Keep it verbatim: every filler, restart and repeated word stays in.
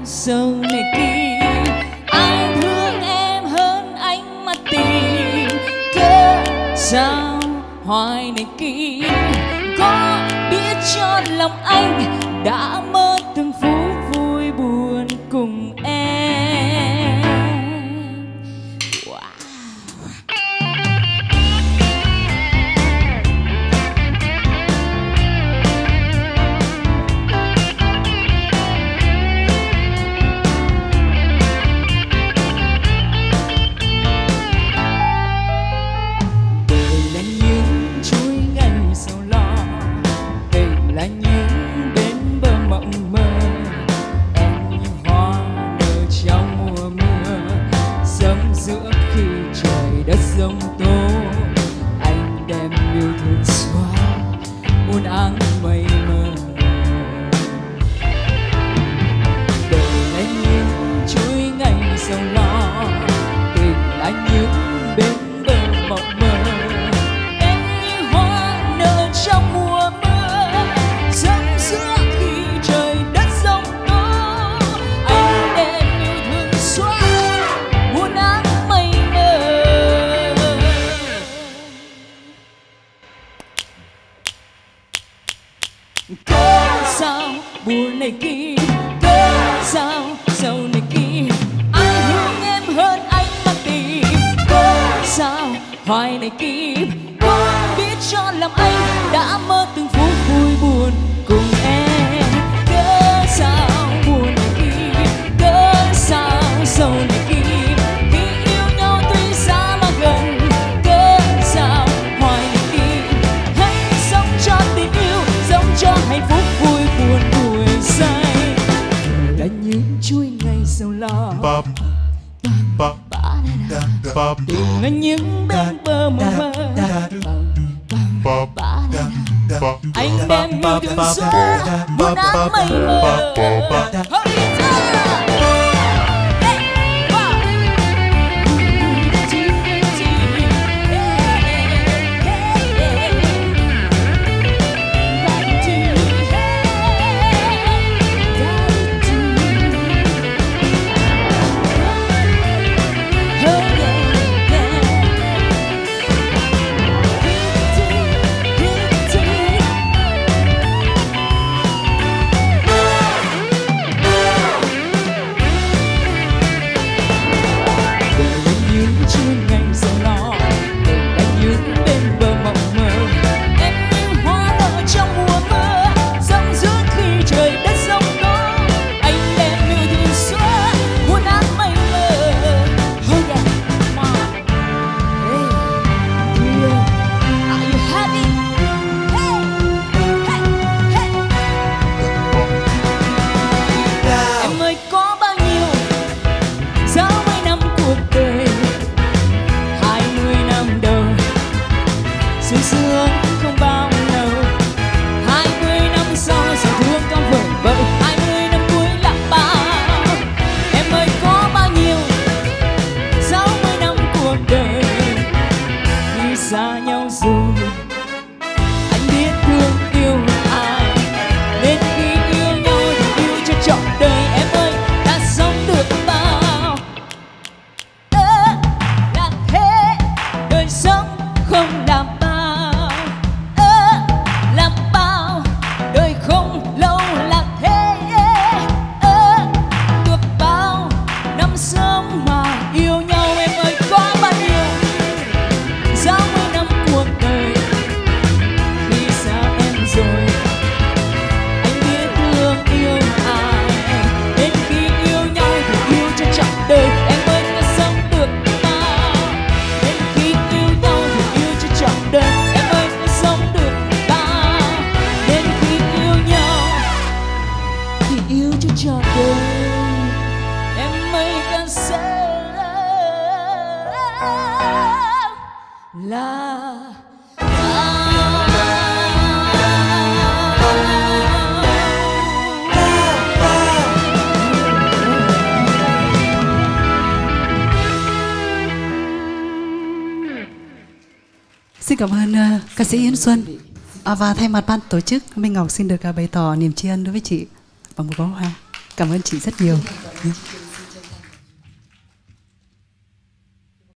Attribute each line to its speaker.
Speaker 1: sau này kia ai thương em hơn anh mà tìm cớ sao hoài này kia. Có biết cho lòng anh đã mất từng phút vui buồn cùng em. Wow. Giông tố anh đem yêu thương xóa muôn áng mây mơ. Đời là những chuỗi ngày sầu lo, tình là những bên bờ mộng mơ. Em như hoa nở trong mùa mưa, sống giữa khi trời đất giông tố. Anh đem yêu thương xóa muôn áng mây mơ. Cớ sao buồn này kia, cớ sao sầu này kia, ai thương em hơn anh mà tìm cớ sao hoài này kia. Có biết cho lòng anh đã mất từng phút vui buồn cùng em. Cớ sao buồn này kia, cớ sao sầu này kia, khi yêu nhau tuy xa mà gần. Cớ sao hoài này kia, hãy sống cho tình yêu, sống cho hạnh phúc vui buồn tuổi say. Là những chuỗi ngày sầu lo, tình là những bên bờ mơ mơ. Anh đem yêu thương xóa muôn áng mây mơ. Xa nhau rồi anh biết thương yêu ai, nên khi yêu nhau thì yêu cho trọn đời. Em ơi đã sống được bao ơ là thế, đời sống không làm bao ơ làm bao, đời không lâu là thế ơ được bao năm sống mà yêu nhau. Em ơi có bao nhiêu sao cuộc đời khi xa em rồi, anh biết thương yêu ai, đến khi yêu nhau thì yêu cho trọn đời. Em ơi ta sống được bao, đến khi yêu nhau thì yêu cho trọn đời. Em ơi ta sống được bao, đến khi yêu nhau thì yêu cho trọn đời. Em ơi ta sẽ là
Speaker 2: Xin cảm ơn uh, ca sĩ Yến Xuân. À, và thay mặt ban tổ chức, Minh Ngọc xin được uh, bày tỏ niềm tri ân đối với chị bằng một bó hoa. Cảm ơn chị rất nhiều.